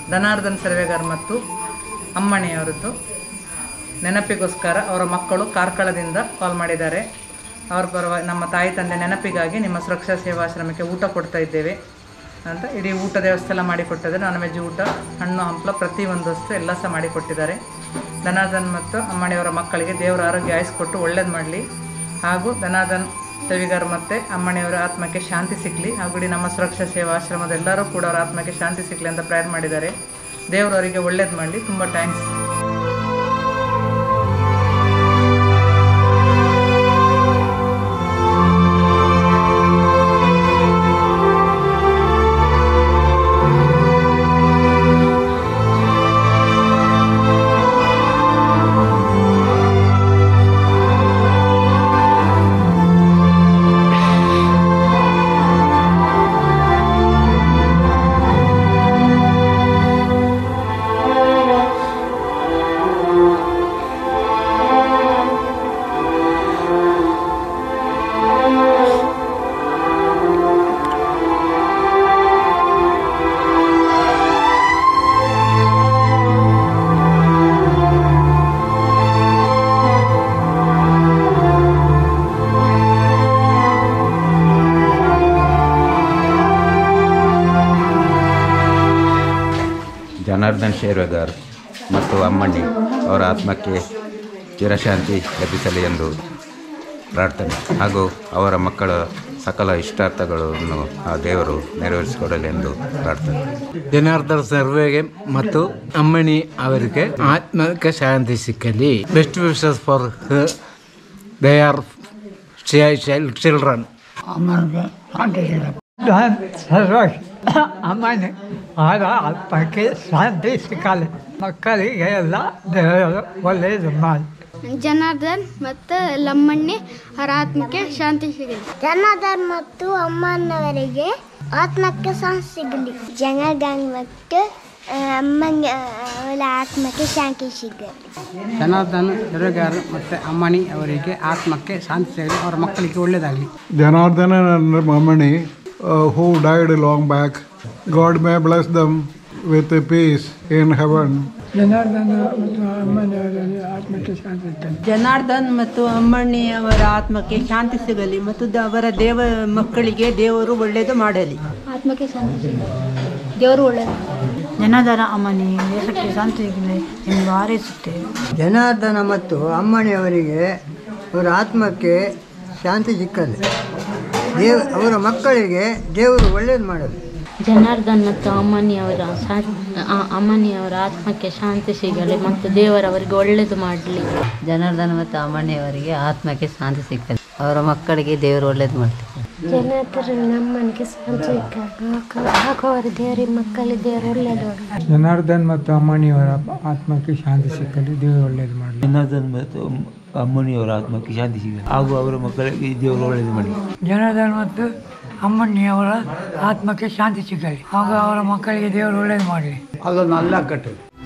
ಜನಾರ್ದನ್ ಸರ್ವೇಗಾರ್ ಮತ್ತು ಅಮ್ಮಣಿಯವರದ್ದು ನೆನಪಿಗೋಸ್ಕರ ಅವರ ಮಕ್ಕಳು ಕಾರ್ಕಳದಿಂದ ಕಾಲ್ ಮಾಡಿದ್ದಾರೆ. ಅವ್ರ ಪರವಾಗಿ ನಮ್ಮ ತಾಯಿ ತಂದೆ ನೆನಪಿಗಾಗಿ ನಿಮ್ಮ ಸುರಕ್ಷಾ ಸೇವಾಶ್ರಮಕ್ಕೆ ಊಟ ಕೊಡ್ತಾ ಇದ್ದೇವೆ ಅಂತ ಇಡೀ ಊಟದ ವ್ಯವಸ್ಥೆ ಎಲ್ಲ ಮಾಡಿಕೊಟ್ಟಿದ್ದಾರೆ. ನಾನ್ ವೆಜ್ ಊಟ, ಹಣ್ಣು ಹಂಪಲ ಪ್ರತಿಯೊಂದು ವಸ್ತು ಎಲ್ಲ ಸಹ ಮಾಡಿಕೊಟ್ಟಿದ್ದಾರೆ. ಜನಾರ್ದನ್ ಮತ್ತು ಅಮ್ಮಣಿಯವರ ಮಕ್ಕಳಿಗೆ ದೇವರ ಆರೋಗ್ಯ ಆಯಿಸ್ಕೊಟ್ಟು ಒಳ್ಳೇದು ಮಾಡಲಿ, ಹಾಗೂ ಜನಾರ್ದನ್ ಸವಿಗಾರ್ ಮತ್ತು ಅಮ್ಮಣಿಯವರ ಆತ್ಮಕ್ಕೆ ಶಾಂತಿ ಸಿಗಲಿ, ಹಾಗೂ ಇಡೀ ನಮ್ಮ ಸುರಕ್ಷಾ ಸೇವಾಶ್ರಮದ ಎಲ್ಲರೂ ಕೂಡ ಅವರ ಆತ್ಮಕ್ಕೆ ಶಾಂತಿ ಸಿಗಲಿ ಅಂತ ಪ್ರೇಯರ್ ಮಾಡಿದ್ದಾರೆ. ದೇವರು ಅವರಿಗೆ ಒಳ್ಳೇದು ಮಾಡಲಿ. ತುಂಬ ಥ್ಯಾಂಕ್ಸ್. ಜನಾರ್ದನ್ ಶೇರ್ವೇಗಾರ್ ಮತ್ತು ಅಮ್ಮಣ್ಣಿ ಅವರ ಆತ್ಮಕ್ಕೆ ಚಿರಶಾಂತಿ ಲಭಿಸಲಿ ಎಂದು ಪ್ರಾರ್ಥನೆ, ಹಾಗೂ ಅವರ ಮಕ್ಕಳ ಸಕಲ ಇಷ್ಟಾರ್ಥಗಳನ್ನು ಆ ದೇವರು ನೆರವೇರಿಸಿಕೊಡಲಿ ಎಂದು ಪ್ರಾರ್ಥನೆ. ಜನಾರ್ದನ್ ಸರ್ವೇಗೆ ಮತ್ತು ಅಮ್ಮಣಿ ಅವರಿಗೆ ಆತ್ಮಕ್ಕೆ ಶಾಂತಿ ಸಿಕ್ಕಲಿ. Best wishes for their children. ಅಮ್ಮನೆ ಅವರ ಆತ್ಮಕ್ಕೆ ಶಾಂತಿ ಸಿಕ್ಕಲಿ, ಮಕ್ಕಳಿಗೆ ಎಲ್ಲ ದೇವರು ಒಳ್ಳೆಯದು ಮಾಡಿ. ಜನಾರ್ದನ್ ಮತ್ತು ಲಮ್ಮಣ್ಣಿ ಅವರ ಆತ್ಮಕ್ಕೆ ಶಾಂತಿ ಸಿಗಲಿ. ಜನಾರ್ದನ್ ಮತ್ತು ಅಮ್ಮನವರಿಗೆ ಆತ್ಮಕ್ಕೆ ಶಾಂತಿ ಸಿಗಲಿ. ಜನಾರ್ದನ್ ಮತ್ತು ಅಮ್ಮನ ಅವರ ಆತ್ಮಕ್ಕೆ ಶಾಂತಿ ಸಿಗಲಿ. ಜನಾರ್ದನ್ ಸರ್ವೇಗಾರ್ ಮತ್ತು ಅಮ್ಮಣಿ ಅವರಿಗೆ ಆತ್ಮಕ್ಕೆ ಶಾಂತಿ ಸಿಗಲಿ, ಅವರ ಮಕ್ಕಳಿಗೆ ಒಳ್ಳೆಯದಾಗಲಿ. Janardhan and Ammani who died long back, God may bless them with a peace in heaven. Janardhan ಮತ್ತು ಅಮ್ಮನವರಿಗೆ ಆತ್ಮಕ್ಕೆ ಶಾಂತಿ ಸಿಗಲಿ. ಜನಾರ್ದನ್ ಮತ್ತು ಅಮ್ಮಣ್ಣಿಯವರ ಆತ್ಮಕ್ಕೆ ಶಾಂತಿ ಸಿಗಲಿ ಮತ್ತು ಅವರ ಮಕ್ಕಳಿಗೆ ದೇವರು ಒಳ್ಳೆಯದು ಮಾಡಲಿ. ಆತ್ಮಕ್ಕೆ ಶಾಂತಿ ಸಿಗಲಿ, ದೇವರು ಒಳ್ಳೆಯದು. ಜನಾರ್ದನ ಅಮ್ಮನಿ ದೇಶಕ್ಕೆ ಶಾಂತಿ ಸಿಗಲಿ ಎಂದು ಹಾರೈಸುತ್ತೇವೆ. ಜನಾರ್ದನ ಮತ್ತು ಅಮ್ಮಣಿಯವರಿಗೆ ಅವರ ಆತ್ಮಕ್ಕೆ ಶಾಂತಿ ಸಿಕ್ಕಲಿ, ಅವರ ಮಕ್ಕಳಿಗೆ ದೇವರು ಒಳ್ಳೆಯದು ಮಾಡಲಿ. ಜನಾರ್ದನ್ ಮತ್ತು ಅಮ್ಮನಿಯವರ ಆತ್ಮಕ್ಕೆ ಶಾಂತಿ ಸಿಗಲಿ ಮತ್ತು ದೇವರವರಿಗೆ ಒಳ್ಳೆಯದು ಮಾಡಲಿ. ಜನಾರ್ದನ್ ಮತ್ತು ಅಮ್ಮನಿಯವರಿಗೆ ಆತ್ಮಕ್ಕೆ ಶಾಂತಿ ಸಿಕ್ಕಲಿ, ಅವರ ಮಕ್ಕಳಿಗೆ ದೇವರು ಒಳ್ಳೇದು ಮಾಡಲಿ. ಜನಾರ್ದನ್ ಅಮ್ಮನಿಗೆ ಶಾಂತಿ ಸಿಕ್ಕಲಿ, ಹಾಗೂ ಅವರ ದೇವರ ಮಕ್ಕಳಿಗೆ ದೇವರು ಒಳ್ಳೆಯದು. ಜನಾರ್ದನ್ ಮತ್ತು ಅಮ್ಮನಿಯವರ ಆತ್ಮಕ್ಕೆ ಶಾಂತಿ ಸಿಕ್ಕಲಿ, ದೇವರು ಒಳ್ಳೆಯದು ಮಾಡಲಿ. ಜನಾರ್ದನ್ ಮತ್ತು ಅಮ್ಮನಿಯವರ ಆತ್ಮಕ್ಕೆ ಶಾಂತಿ ಸಿಗಲಿ, ಹಾಗೂ ಅವರ ಮಕ್ಕಳಿಗೆ ದೇವರು ಒಳ್ಳೆಯದು ಮಾಡಲಿ. ಜನಾರ್ದನ್ ಮತ್ತು ಅಮ್ಮನಿಯವರ ಆತ್ಮಕ್ಕೆ ಶಾಂತಿ ಸಿಗಲಿ, ಹಾಗೂ ಅವರ ಮಕ್ಕಳಿಗೆ ದೇವರು ಒಳ್ಳೆಯದು ಮಾಡಲಿ. ಅದು ನಲ್ಲ ಕಟ್ಟು.